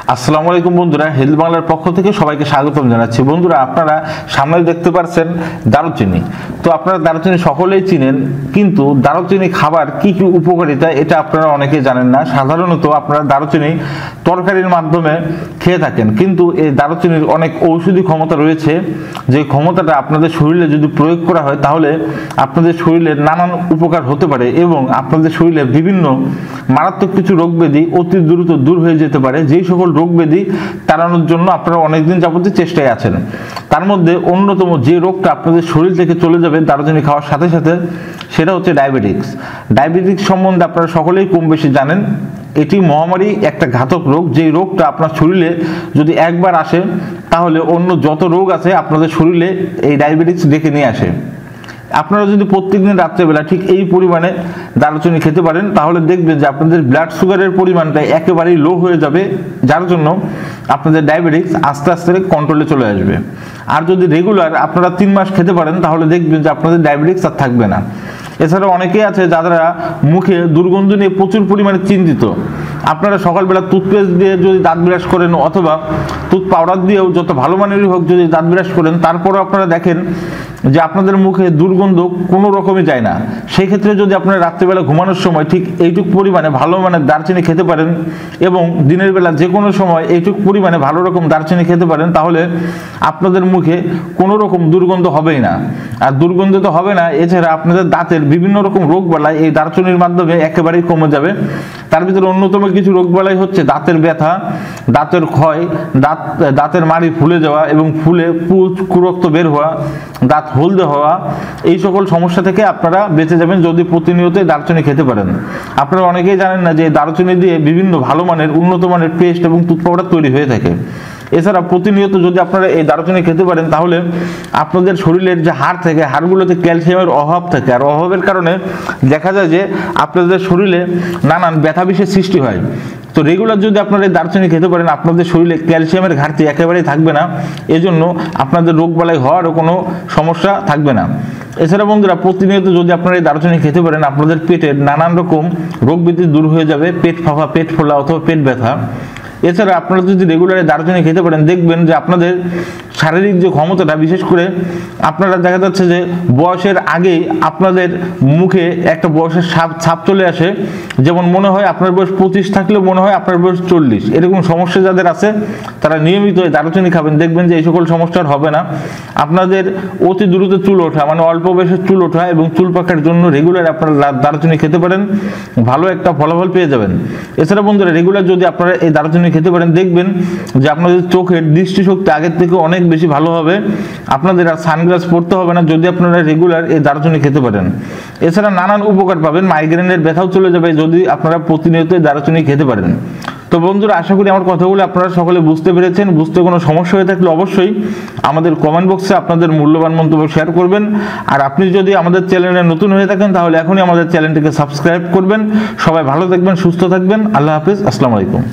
আসসালামু আলাইকুম বন্ধুরা, হেলথ বাংলার পক্ষ থেকে সবাইকে স্বাগতম জানাচ্ছি। বন্ধুরা, আপনারা সামনে দেখতে পাচ্ছেন দারুচিনি। তো আপনারা দারুচিনি সকলেই চিনেন, কিন্তু দারুচিনি খাবার কি কি উপকারিতা এটা আপনারা অনেকেই জানেন না। সাধারণত আপনারা দারুচিনি তরকারির মাধ্যমে খেয়ে থাকেন, কিন্তু এই দারুচিনির অনেক ঔষধি ক্ষমতা রয়েছে, যে ক্ষমতাটা আপনাদের শরীরে যদি প্রয়োগ করা হয় তাহলে আপনাদের শরীরের নানান উপকার হতে পারে এবং আপনাদের শরীরে বিভিন্ন মারাত্মক কিছু রোগ ব্যাধি অতি দ্রুত দূর হয়ে যেতে পারে। যেই সকল রোগ ব্যাধি তাড়ানোর জন্য আপনারা অনেকদিন যাবতীয় চেষ্টায় আছেন, তার মধ্যে অন্যতম যে রোগটা আপনাদের শরীর থেকে চলে যাবে দারুচিনি খাওয়ার সাথে সাথে, সেটা হচ্ছে ডায়াবেটিক্স। ডায়াবেটিক্স সম্বন্ধে আপনারা সকলেই কম বেশি জানেন। এটি মহামারী একটা ঘাতক রোগ, যেই রোগটা আপনার শরীরে যদি একবার আসে তাহলে অন্য যত রোগ আছে আপনাদের শরীরে এই ডায়াবেটিক্স ডেকে নিয়ে আসে। আপনারা যদি প্রত্যেকদিন রাত্রেবেলা ঠিক এই পরিমাণে দারুচিনি খেতে পারেন তাহলে দেখবেন যে আপনাদের ব্লাড সুগারের পরিমাণটা একেবারেই লো হয়ে যাবে, যার জন্য আপনাদের ডায়াবেটিক্স আস্তে আস্তে কন্ট্রোলে চলে আসবে। আর যদি রেগুলার আপনারা 3 মাস খেতে পারেন তাহলে দেখবেন যে আপনাদের ডায়াবেটিক্স আর থাকবে না। এছাড়া অনেকেই আছে যারা মুখে দুর্গন্ধ নিয়ে প্রচুর পরিমাণে চিন্তিত। আপনারা সকালবেলা টুথপেস্ট দিয়ে যদি দাঁত ব্রাশ করেন অথবা টুথ পাউডার দিয়েও যত ভালো মানেরই হোক যদি দাঁত ব্রাশ করেন, তারপরেও আপনারা দেখেন যে আপনাদের মুখে দুর্গন্ধ কোনো রকমই যায় না। সেই ক্ষেত্রে যদি আপনারা রাত্রিবেলা ঘুমানোর সময় ঠিক এইটুকু পরিমাণে ভালো মানের দারচিনি খেতে পারেন এবং দিনের বেলা যে কোনো সময় এইটুকু পরিমাণে ভালো রকম দারচিনি খেতে পারেন, তাহলে আপনাদের মুখে কোনো রকম দুর্গন্ধ হবেই না। আর দুর্গন্ধ তো হবে না, এছাড়া আপনাদের দাঁতের বিভিন্ন রকম রোগ বালাই এই দারচিনির মাধ্যমে একেবারেই কমে যাবে। তার ভিতরে অন্যতম কিছু রোগ বালাই হচ্ছে দাঁতের ব্যথা, দাঁতের ক্ষয়, দাঁতের মাড়ি ফুলে যাওয়া এবং ফুলে পুঁজ কুরক্ত বের হওয়া, দাঁত হলদে হওয়া, এই সকল সমস্যা থেকে আপনারা বেঁচে যাবেন যদি প্রতিনিয়ত দারচিনি খেতে পারেন। আপনারা অনেকেই জানেন না যে দারচিনি দিয়ে বিভিন্ন ভালো মানের উন্নত মানের পেস্ট এবং টুথ পাউডার তৈরি হয়ে থাকে। এছাড়া প্রতিনিয়ত যদি আপনারা এই দারুচিনি খেতে পারেন তাহলে আপনাদের শরীরের যে হাড় থাকে, হাড়গুলোতে ক্যালসিয়ামের অভাব থাকে, আর অভাবের কারণে দেখা যায় যে আপনাদের শরীরে নানান ব্যথা বিশেষ সৃষ্টি হয়। তো রেগুলার যদি আপনারা এই দারচিনি খেতে পারেন আপনাদের শরীরে ক্যালসিয়ামের ঘাটতি একেবারেই থাকবে না, এজন্য আপনাদের রোগবালাই হওয়ারও কোনো সমস্যা থাকবে না। এছাড়া বন্ধুরা, প্রতিনিয়ত যদি আপনারা এই দারচিনি খেতে পারেন আপনাদের পেটের নানান রকম রোগ ব্যাধি দূর হয়ে যাবে, পেট ফাঁপা, পেট ফোলা অথবা পেট ব্যথা। এছাড়া আপনারা যদি রেগুলারে দারচিনি খেতে পারেন দেখবেন যে আপনাদের শারীরিক যে ক্ষমতাটা, বিশেষ করে আপনারা দেখা যাচ্ছে যে বয়সের আগেই আপনাদের মুখে একটা বয়সের ছাপ চলে আসে, যেমন মনে হয় আপনার বয়স 25 থাকলেও মনে হয় আপনার বয়স 40। এরকম সমস্যা যাদের আছে তারা নিয়মিত দারুচিনি খাবেন, দেখবেন যে এই সকল সমস্যার হবে না। আপনাদের অতি দ্রুত চুল ওঠা, মানে অল্প বয়সে চুল ওঠা এবং চুল পাকার জন্য রেগুলার আপনারা দারুচিনি খেতে পারেন, ভালো একটা ফলাফল পেয়ে যাবেন। এছাড়া বন্ধুরা, রেগুলার যদি আপনারা এই দারুচিনি খেতে পারেন দেখবেন যে আপনাদের চোখের দৃষ্টিশক্তি আগের থেকে অনেক বেশি ভালো হবে। আপনাদের আর সানগ্লাস পরতে হবে না যদি আপনারা রেগুলার এই দারুচিনি খেতে পারেন। এছাড়া নানান উপকার পাবেন, মাইগ্রেনের ব্যথাও চলে যাবে যদি আপনারা প্রতিনিয়ত দারুচিনি খেতে পারেন। তো বন্ধুরা, আশা করি আমার কথাগুলো আপনারা সকলে বুঝতে পেরেছেন। বুঝতে কোনো সমস্যা হয়ে থাকলে অবশ্যই আমাদের কমেন্ট বক্সে আপনাদের মূল্যবান মন্তব্য শেয়ার করবেন। আর আপনি যদি আমাদের চ্যানেলে নতুন হয়ে থাকেন তাহলে এখনই আমাদের চ্যানেলটিকে সাবস্ক্রাইব করবেন। সবাই ভালো থাকবেন, সুস্থ থাকবেন। আল্লাহ হাফেজ, আসসালামু আলাইকুম।